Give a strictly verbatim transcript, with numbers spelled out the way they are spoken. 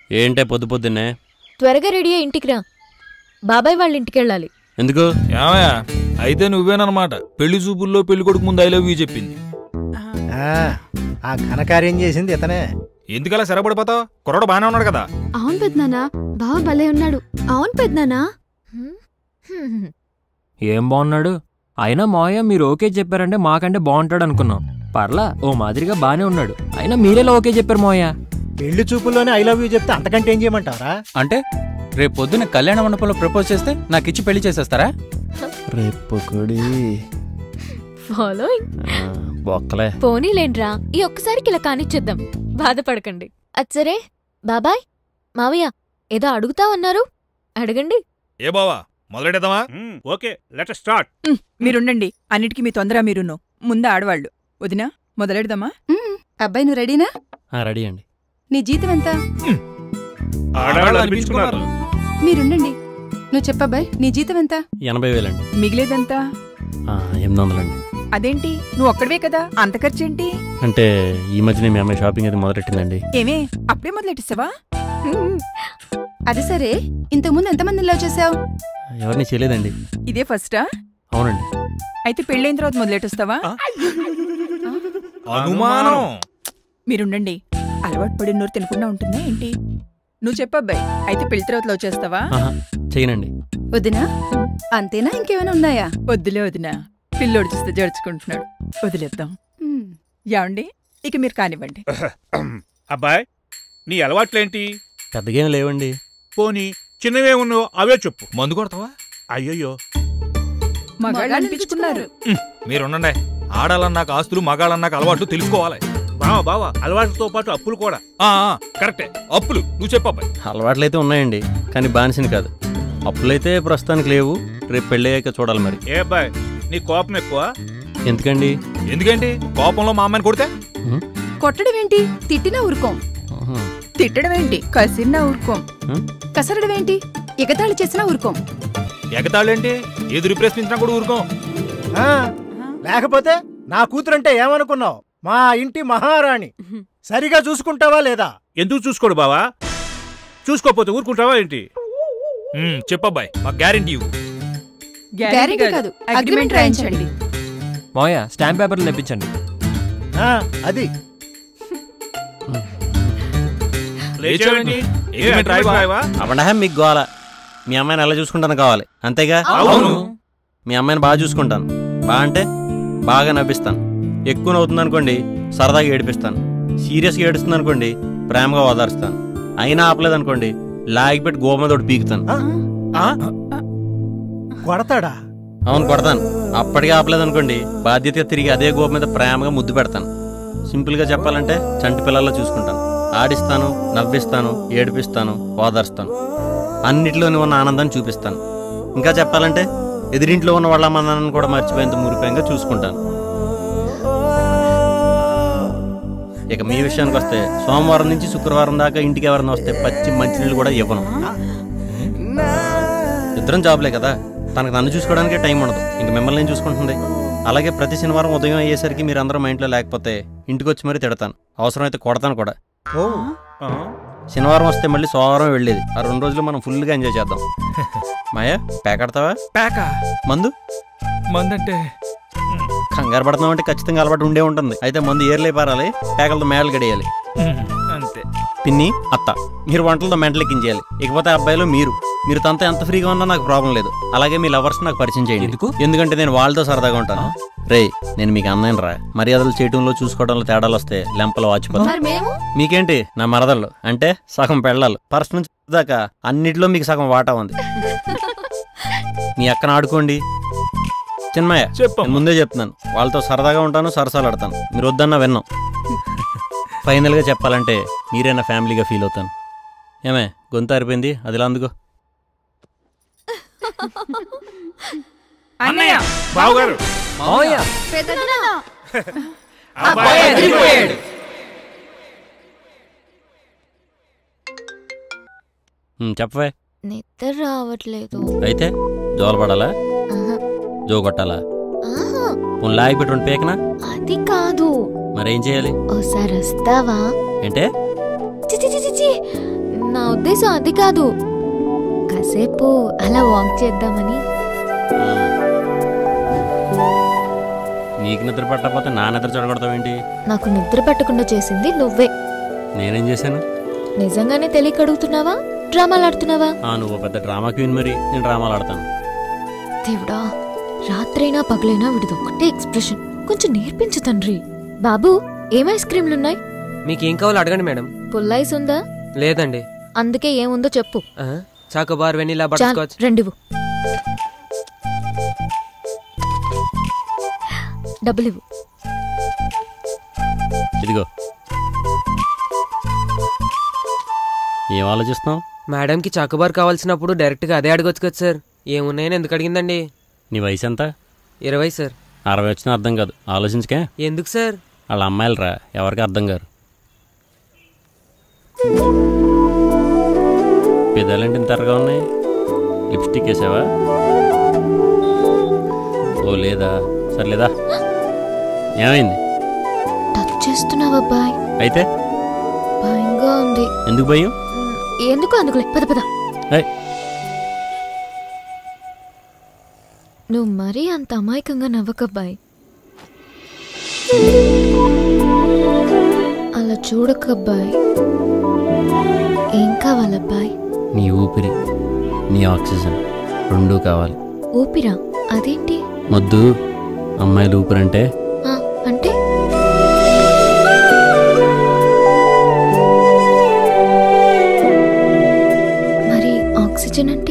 ఏంటే పొద్దు పొద్దున్నే? త్వరగా రెడీ అయ్యి ఇంటికి రా, బాబాయ్ వాళ్ళ ఇంటికి వెళ్ళాలి. ఎందుకు? ఏమయ్యా అయితే నువ్వేనమాట పెళ్లి చూపుల్లో పెళ్లి కొడుకు ముందు ఐ లవ్ యూ చెప్పింది. ఆ ఘనకార్యం చేసింది ఇతనే. ఎందుకలా సరపడిపోతావు? కుర్రాడు బానే ఉన్నాడు కదా. అవును పెద్దనానా, బావ భలే ఉన్నాడు. అవును పెద్దనానా. ఏం బాగున్నాడు? అయినా మావయ్య మీరు ఓకే చెప్పారంటే మాకంటే బాగుంటాడు అనుకున్నాం. పర్లా ఓ మాదిరిగా బానే ఉన్నాడు. అయినా మీరేలా ఓకే చెప్పారు మావయ్య? పెళ్లి చూపుల్లోనే ఐ లవ్ యూ చెప్తే అంతకంటే ఏం చేయమంటారా? అంటే రేపు పొద్దున కళ్యాణ మండపంలో ప్రపోజ్ చేస్తే నాకు ఇచ్చి పెళ్లి చేసేస్తారా? రేపు కొడి ఫాలోయింగ్ బొక్కలే. పోనీలేండ్రా, ఈ ఒక్కసారికి ఇలా కానిచ్చేద్దాం, బాధపడకండి. అచ్చరే బాబాయ్, మావయ్య ఏదో అడుగుతావన్నారు, అడగండి. ఏ బావా మొదలెడదామా? Okay let us start. మీరుండండి, అన్నిటికీ మీ తొందర మీరును. ముందు ఆడవాళ్ళు. వదినా మొదలెడదామా? అబ్బాయి నువ్వు రెడీనా? రెడీ అండి. నీ జీతం ఎంత? ఆడవాళ్ళు అనిపించుకున్నారు. మీరుండండి. నువ్వు చెప్పబ్బాయి, నీ జీతం ఎంత? ఎనభై వేలండి. మిగిలేదంతా? ఎనిమిది వందలండి. అదేంటి, నువ్వు ఒక్కడవే కదా, అంత ఖర్చేంటి? అంటే ఈ మధ్యనే మీ అమ్మాయి షాపింగ్ అది మొదలెట్టిందండి. ఏమే అప్పుడే మొదలెట్టిస్తావా? అది సరే, ఇంతకుముందు ఎంతమంది లవ్ చేసావు? ఎవరిని చేయలేదండి. ఇదే ఫస్టా? అవునండి. అయితే పెళ్ళైన తర్వాత మొదలెట్టొస్తావా? అనుమానం. మీరుండండి, అలవాటు పడి నోరు తినకుండా ఉంటుందా ఏంటి? నువ్వు చెప్పబ్బాయి, అయితే పెళ్లి తర్వాత లవ్ చేస్తావా? చేయనండి. వదినా అంతేనా, ఇంకేమైనా ఉన్నాయా? వద్దులే వదినా, పిల్లోడు చూస్తే జడుచుకుంటున్నాడు, వదిలేద్దాం. యావండి, ఇక మీరు కానివ్వండి. అబ్బాయ్ నీ అలవాట్లేంటి? పెద్దగా ఏం లేవండి. పోనీ చిన్నవే ఉన్నావు అవే చెప్పు. మందు కొడతావా? అయ్యయ్యో మగాళ్ళు అనిపించుకున్నారు. మీరుండండి. ఆడాలన్నాక ఆస్తులు, మగాళ్ళన్నాక అలవాట్లు తెలుసుకోవాలి. బావా బావా అలవాటుతో పాటు అప్పులు కూడా. కరెక్టే, అప్పులు నువ్వు చెప్పబ్బాయి. అలవాట్లయితే ఉన్నాయండి, కానీ బానిసని కాదు. అప్పులైతే ప్రస్తుతానికి లేవు, రేపు పెళ్ళయ్యాక చూడాలి మరి. ఏ అబ్బాయి నీ కోపం ఎక్కువ? ఎందుకండి? ఎందుకండి కోపంలో మా అమ్మాయిని కొడితే? కొట్టడం ఏంటి, తిట్టినా ఊరుకోం. తిట్టడం ఏంటి, కసిరినా ఊరుకోం. కసరడం ఏంటి, ఎగతాళి చేసినా ఊరుకోం. ఎగతాళేంటి, ఎదురు ప్రశ్నించినా కూడా ఊరుకోం. లేకపోతే నా కూతురంటే ఏమనుకున్నావు? మా ఇంటి మహారాణి. సరిగా చూసుకుంటావా లేదా? ఎందుకు చూసుకోడు బావా? చూసుకోపోతే ఊరుకుంటావా ఏంటి? చెప్పబ్బాయి, మా గ్యారెంటీ. గ్యారెంటీ కాదు, అగ్రిమెంట్ రాయించండి. మావయ్య స్టాంప్ పేపర్లు తెప్పించండి. అది అవండా మీకు గోల. మీ అమ్మాయిని ఎలా చూసుకుంటాను కావాలి, అంతేగా? మీ అమ్మాయిని బాగా చూసుకుంటాను. బాగా అంటే బాగా నవ్విస్తాను. ఎక్కువ నవ్వుతుంది అనుకోండి సరదాగా ఏడిపిస్తాను. సీరియస్గా ఏడుస్తుంది అనుకోండి ప్రేమగా ఓదారుస్తాను. అయినా ఆపలేదు అనుకోండి లాగిపెట్టి గోమతోటి పీకుతాను. కొడతాడా? అవును కొడతాను. అప్పటికే ఆపలేదు అనుకోండి బాధ్యతగా తిరిగి అదే గోప మీద ప్రేమగా ముద్దు పెడతాను. సింపుల్గా చెప్పాలంటే చంటి పిల్లల్లో చూసుకుంటాను. ఆడిస్తాను, నవ్విస్తాను, ఏడిపిస్తాను, ఓదారుస్తాను. అన్నిటిలోని ఉన్న ఆనందాన్ని చూపిస్తాను. ఇంకా చెప్పాలంటే ఎదిరింట్లో ఉన్న వాళ్ళ అమ్మానాన్ని కూడా మర్చిపోయేంత మురిపోయంగా చూసుకుంటాను. ఇక మీ విషయానికి వస్తే సోమవారం నుంచి శుక్రవారం దాకా ఇంటికి ఎవరైనా వస్తే పచ్చి మంచినీళ్ళు కూడా ఇవ్వను. ఇద్దరం జాబ్లే కదా, తనకు నన్ను చూసుకోవడానికే టైం ఉండదు, ఇంక మిమ్మల్ని ఏం చూసుకుంటుంది. అలాగే ప్రతి శనివారం ఉదయం అయ్యేసరికి మీరు అందరూ మా ఇంట్లో లేకపోతే ఇంటికి వచ్చి మరీ తిడతాను. అవసరమైతే కొడతాను కూడా. శనివారం వస్తే మళ్ళీ సోమవారం వెళ్ళేది. ఆ రెండు రోజులు మనం ఫుల్గా ఎంజాయ్ చేద్దాం. మాయా ప్యాకెడతావా? ప్యాకా? మందు మందంటే కంగారు పడుతున్నాం అంటే ఖచ్చితంగా అలవాటు ఉండే ఉంటుంది. అయితే మందు ఏర్లే పారాలి, ప్యాకలతో మేడలు గడియాలి. అంతే. పిన్ని అత్త మీరు వంటలతో మెంటలెక్కించేయాలి. ఇకపోతే అబ్బాయిలో మీరు మీరు తనతో ఎంత ఫ్రీగా ఉన్నా నాకు ప్రాబ్లం లేదు. అలాగే మీ లవర్స్ నాకు పరిచయం చేయండి. ఎందుకు? ఎందుకంటే నేను వాళ్ళతో సరదాగా ఉంటాను. రే నేను మీకు అన్నయ్యను రా. మర్యాదలు చేయటంలో చూసుకోవడంలో తేడాలు వస్తే లెంపలు వాచిపోతాను. మీకేంటి నా మరదళ్ళు అంటే సగం పెళ్ళాలు. పర్స్ నుంచి దాకా అన్నిటిలో మీకు సగం వాటా ఉంది. మీ అక్కన ఆడుకోండి. చిన్మయ్య నేను ముందే చెప్తున్నాను, వాళ్ళతో సరదాగా ఉంటాను, సరసాలు ఆడతాను. మీరు వద్దన్నా విన్నాం. ఫైనల్గా చెప్పాలంటే మీరే నా ఫ్యామిలీగా ఫీల్ అవుతాను. ఏమే గొంతు ఆరిపోయింది, అదిలా అందుకో. బావగారు చెప్పవే. నిద్ర రావట్లేదు. అయితే జోలు పడాలా, జో కొట్టాలా, లాగి పెట్టుకుని పేకనా? అది కాదు. మరేం చేయాలి? ఓసారి వస్తావా? ఏంటే? చిచి చిచి నా ఉద్దేశం అది కాదు, కాసేపు అలా వాక్ చేద్దామని. నీకు నిద్ర పట్టకపోతే నా నిద్ర చెడగొడతావేంటి? నాకు నిద్ర పట్టకుండా చేసింది నువ్వే. నేనేం చేశాను? నిజంగానే తెలియక అడుగుతున్నావా, డ్రామాలు ఆడుతున్నావా? నువ్వు పెద్ద డ్రామా క్వీన్, మరి నేను డ్రామాలు ఆడతాను. దేవుడా, రాత్రైనా పగలైనా విడిది ఒకటే ఎక్స్ప్రెషన్, కొంచెం నేర్పించు తండ్రి. బాబు, ఏం ఐస్ క్రీమ్లున్నాయి? మీకేం కావాలో అడగండి మేడం. పుల్లైస్ ఉందా? లేదండి. అందుకే ఏముందో చెప్పు. Chocobar, vanilla, butterscotch. రెండివు. డబ్బులివ్వు. ఇదిగో. ఏం ఆలోచిస్తున్నావు? మేడంకి చాకోబార్ కావాల్సినప్పుడు డైరెక్ట్గా అదే అడగొచ్చు కదా సార్. ఏమున్నాయని ఎందుకు అడిగిందండి? నీ వయసు ఎంత? ఇరవై సార్. అరవై వచ్చినా అర్థం కాదు, ఆలోచించకే. ఎందుకు సార్? వాళ్ళ అమ్మాయిలు రా, ఎవరికి అర్థం కారు. పెదాలేంటి ఇంత ఎర్రగా ఉన్నాయి? లిప్స్టిక్ వేసావా? ఓ లేదా, సర్లేదా. ఏమైంది? టచ్ చేస్తున్నావా బాయ్? అయితే భయంగా ఉంది. ఎందుకు భయం? ఎందుకు అందుకులే, పద పద. నువ్వు మరీ అంత అమాయకంగా నవ్వకబ్బాయ్. అలా చూడకబ్బాయ్. ఏం కావాలబ్బాయ్? నీ ఊపిరి, నీ ఆక్సిజన్ రెండూ కావాలి. ఊపిరా? అదేంటి? మొద్దు, అమ్మాయిలు ఊపిరంటే. అంటే మరి ఆక్సిజన్ అంటే?